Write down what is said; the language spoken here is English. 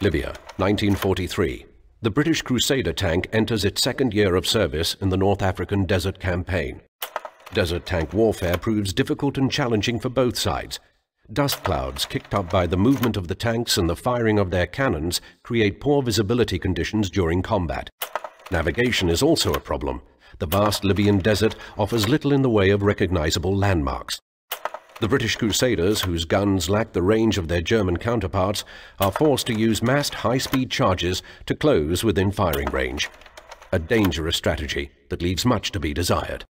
Libya, 1943. The British Crusader tank enters its second year of service in the North African Desert Campaign. Desert tank warfare proves difficult and challenging for both sides. Dust clouds kicked up by the movement of the tanks and the firing of their cannons create poor visibility conditions during combat. Navigation is also a problem. The vast Libyan desert offers little in the way of recognizable landmarks. The British Crusaders, whose guns lack the range of their German counterparts, are forced to use massed high-speed charges to close within firing range. A dangerous strategy that leaves much to be desired.